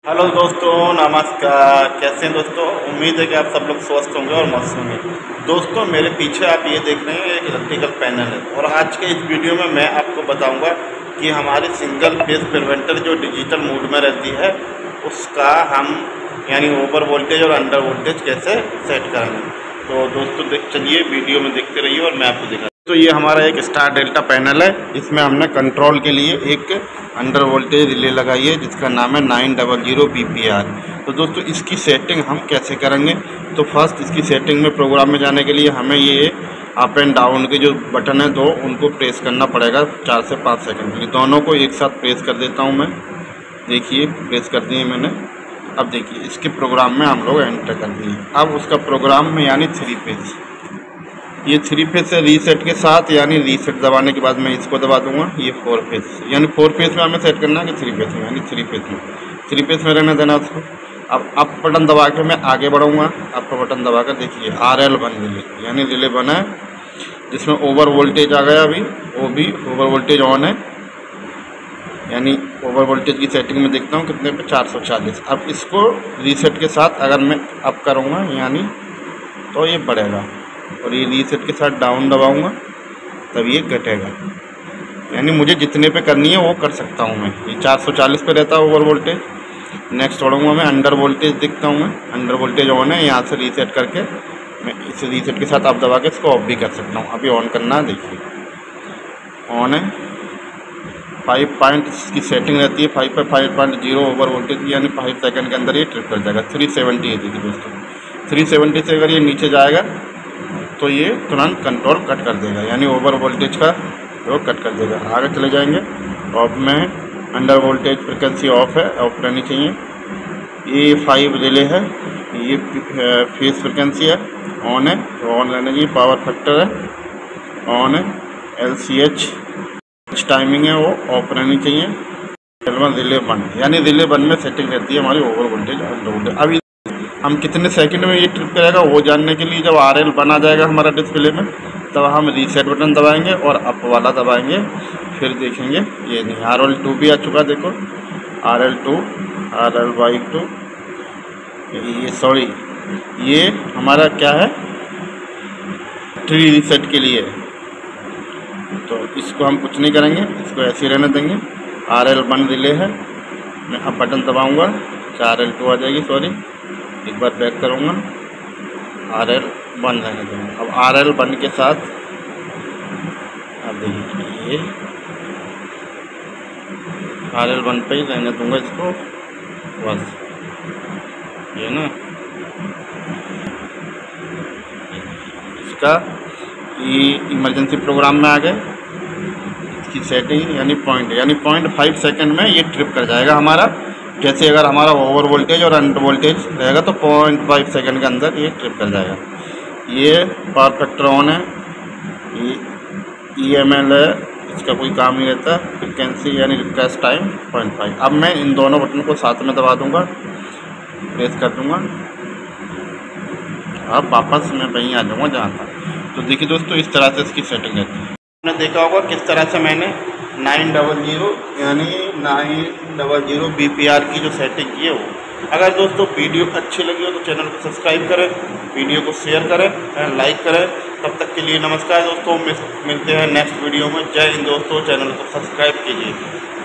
Hello दोस्तों, नमस्कार। कैसे हैं दोस्तों? उम्मीद है कि आप सब लोग स्वस्थ होंगे और मस्त होंगे। दोस्तों, मेरे पीछे आप ये देख रहे हैं एक इलेक्ट्रिकल पैनल है और आज के इस वीडियो में मैं आपको बताऊंगा कि हमारी सिंगल फेज प्रिवेंटर जो डिजिटल मोड में रहती है उसका हम यानी ओवर वोल्टेज और अंडर वोल्टेज कैसे सेट करेंगे। तो दोस्तों चलिए वीडियो में देखते रहिए और मैं आपको दिखा। तो ये हमारा एक स्टार डेल्टा पैनल है। इसमें हमने कंट्रोल के लिए एक अंडर वोल्टेज रिले लगाई है जिसका नाम है 900 BPR। तो दोस्तों इसकी सेटिंग हम कैसे करेंगे? तो फर्स्ट इसकी सेटिंग में प्रोग्राम में जाने के लिए हमें ये अप एंड डाउन के जो बटन है दो उनको प्रेस करना पड़ेगा 4 से 5 सेकंड के लिए। दोनों को एक साथ प्रेस कर देता हूँ मैं। देखिए प्रेस कर दिए मैंने। अब देखिए इसके प्रोग्राम में हम लोग एंटर कर दिए। अब उसका प्रोग्राम में यानी 3 फेज, ये 3 फेज से रीसेट के साथ यानी रीसेट दबाने के बाद मैं इसको दबा दूंगा। ये 4 फेज यानी 4 फेज में हमें सेट करना है कि 3 फेज में, यानी 3 फेज में रहने देना उसको। अब अप बटन दबा के मैं आगे बढ़ूँगा। अप बटन दबा कर देखिए RL बन रिले यानी रिले बना है जिसमें ओवर वोल्टेज आ गया। अभी वो भी ओवर वोल्टेज ऑन है यानी ओवर वोल्टेज की सेटिंग में देखता हूँ कितने पे 440। अब इसको रीसेट के साथ अगर मैं अप करूँगा यानी तो ये बढ़ेगा और ये रीसेट के साथ डाउन दबाऊंगा तब ये घटेगा। यानी मुझे जितने पे करनी है वो कर सकता हूँ मैं। ये 440 पे रहता है ओवर वोल्टेज। नेक्स्ट छोड़ूंगा मैं अंडर वोल्टेज देखता हूँ मैं। अंडर वोल्टेज ऑन है, यहाँ से रीसेट करके मैं इस रीसेट के साथ आप दबा के इसको ऑफ भी कर सकता हूँ। अभी ऑन करना है, देखिए ऑन है। 5 पॉइंट की सेटिंग रहती है, 5.0 ओवर वोल्टेज यानी 5 सेकंड के अंदर ये ट्रिप कर जाएगा। 370 है देखिए दोस्तों। 370 से अगर ये नीचे जाएगा तो ये तुरंत कंट्रोल कट कर देगा यानी ओवर वोल्टेज का वो कट कर देगा। आगे चले जाएंगे। ऑफ में अंडर वोल्टेज फ्रिक्वेंसी ऑफ है, ऑफ रहनी चाहिए। ये 5 रिले है, ये फेस फ्रिक्वेंसी है, ऑन है तो ऑन रहना चाहिए। पावर फैक्टर है, ऑन है। LCH टाइमिंग है वो ऑफ रहनी चाहिए। रिले 1 यानी रिले 1 में सेटिंग रहती है हमारी ओवर वोल्टेज अंडर वोल्टेज। अभी हम कितने सेकंड में ये ट्रिप करेगा वो जानने के लिए जब RL बना जाएगा हमारा डिस्प्ले में तब हम रीसेट बटन दबाएंगे और अप वाला दबाएंगे। फिर देखेंगे ये नहीं RL2 भी आ चुका, देखो RL2 RL2 ये सॉरी ये हमारा क्या है ट्री रीसेट के लिए। तो इसको हम कुछ नहीं करेंगे, इसको ऐसे ही रहने देंगे। RL1 रिले है, मैं अब बटन दबाऊँगा RL2 आ जाएगी। सॉरी एक बार बैक करूँगा, RL1 रहने दूँगा। अब RL1 के साथ अब देखिए ये RL1 पे ही रहने दूँगा इसको बस। ये ना इसका ये इमरजेंसी प्रोग्राम में आ गए। इसकी सेटिंग यानी 0.5 सेकंड में ये ट्रिप कर जाएगा हमारा। जैसे अगर हमारा ओवर वोल्टेज और अंडर वोल्टेज रहेगा तो 0.5 सेकंड के अंदर ये ट्रिप कर जाएगा। ये पावर फैक्टर ऑन है, ये EML है, इसका कोई काम नहीं रहता। फ्रिक्वेंसी यानी रिक्वेस्ट टाइम 0.5। अब मैं इन दोनों बटन को साथ में दबा दूंगा, प्रेस कर दूंगा। अब वापस मैं वहीं आ जाऊँगा जहाँ था। तो देखिए दोस्तों इस तरह से इसकी सेटिंग रहती है। आपने देखा होगा किस तरह से मैंने 900 यानी 900 BPR की जो सेटिंग की है वो। अगर दोस्तों वीडियो अच्छी लगी हो तो चैनल को सब्सक्राइब करें, वीडियो को शेयर करें, लाइक करें। तब तक के लिए नमस्कार दोस्तों, मिलते हैं नेक्स्ट वीडियो में। जय हिंद दोस्तों, चैनल को सब्सक्राइब कीजिए।